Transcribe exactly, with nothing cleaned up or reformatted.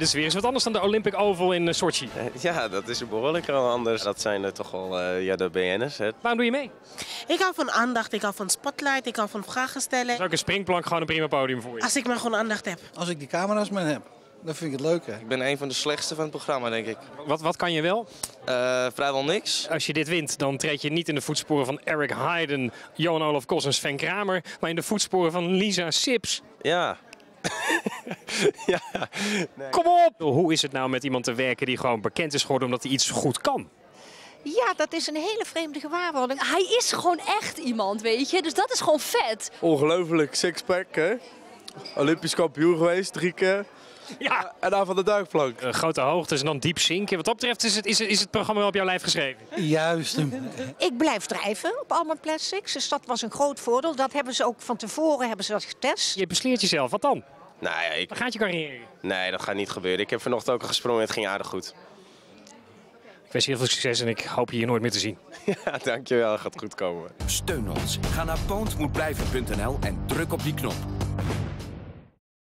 Dus weer eens wat anders dan de Olympic Oval in uh, Sochi. Ja, dat is behoorlijk wel anders. Dat zijn uh, toch wel uh, ja, de B N'ers. Hè. Waarom doe je mee? Ik hou van aandacht, ik hou van spotlight, ik hou van vragen stellen. Dat is ook een springplank gewoon een prima podium voor je. Als ik maar gewoon aandacht heb. Als ik die camera's mee heb, dan vind ik het leuker. Ik ben een van de slechtste van het programma, denk ik. Wat, wat kan je wel? Uh, vrijwel niks. Als je dit wint, dan treed je niet in de voetsporen van Eric Heiden, Johan Olaf Kos en Sven Kramer, maar in de voetsporen van Lisa Sips. Ja. ja. Nee. Kom op! Hoe is het nou met iemand te werken die gewoon bekend is geworden omdat hij iets goed kan? Ja, dat is een hele vreemde gewaarwording. Hij is gewoon echt iemand, weet je. Dus dat is gewoon vet. Ongelooflijk, sixpack, hè? Olympisch kampioen geweest, drie keer. Ja. En dan van de duikplank. Uh, grote hoogtes en dan diep zinken. Wat dat betreft is het, is, het, is het programma wel op jouw lijf geschreven. Juist. Ik blijf drijven op Alma Plastics. Dus dat was een groot voordeel. Dat hebben ze ook van tevoren hebben ze dat getest. Je besleert jezelf. Wat dan? Nou ja, ik... Waar gaat je carrière? Nee, dat gaat niet gebeuren. Ik heb vanochtend ook al gesprongen en het ging aardig goed. Ik wens je heel veel succes en ik hoop je hier nooit meer te zien. Ja, dankjewel. Gaat goed komen. Steun ons. Ga naar poont moet blijven punt n l en druk op die knop.